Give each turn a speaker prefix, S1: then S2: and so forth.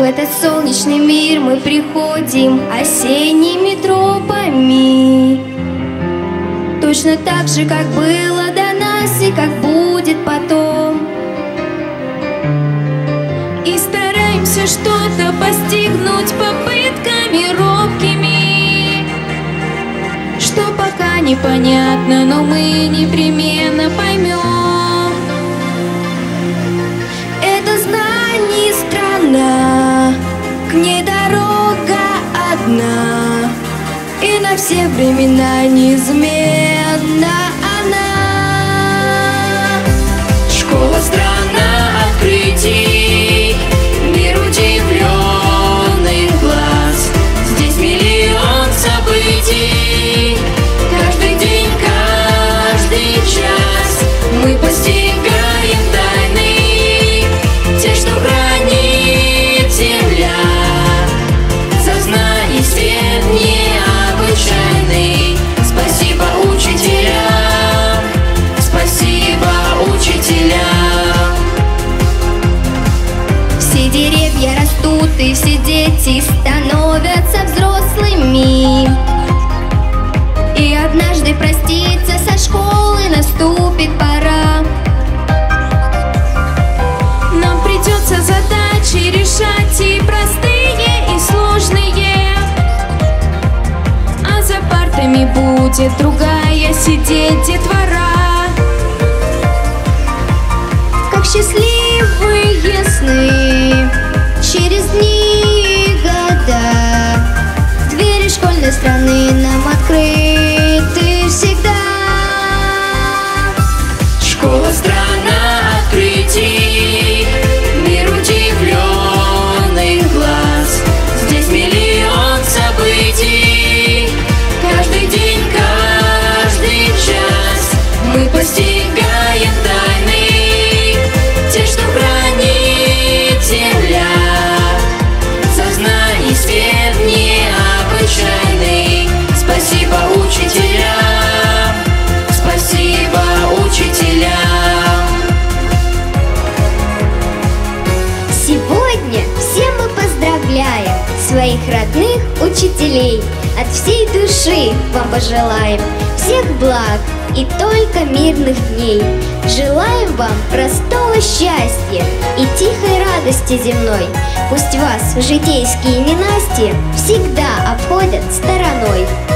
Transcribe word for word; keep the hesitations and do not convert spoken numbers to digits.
S1: этот солнечный мир мы приходим осенними тропами, точно так же, как было до нас и как будет потом. И стараемся что-то постигнуть попытками робкими, что пока непонятно, но мы непременно поймем. Это знание страна, к ней дорога одна, и на все времена неизменна она. Школа — страна открытий, мир удивленных глаз. Здесь миллион событий, каждый день, каждый час мы постигаем тайны, те, что хранит земля. Сознание, свет необычайный. Спасибо учителям, спасибо учителям. Все деревья растут, и все дети становятся взрослыми. И однажды проститься со школы наступит пора. Нам придется задачи решать, и простые, и сложные, а за партами будет другая сидеть детвора. Как счастливые сны через дни и года, двери школьной страны нам открыты всегда. Школа — страна открытий, мир удивленных глаз. Здесь миллион событий, каждый день, каждый час мы постигаем тайны, те, что хранит земля. Сознание, свет необычайный. Спасибо учителям, спасибо учителям.
S2: Сегодня все мы поздравляем своих родных учителей. От всей души вам пожелаем всех благ и только мирных дней. Желаем вам простого счастья и тихой радости земной. Пусть вас житейские ненастья всегда обходят стороной.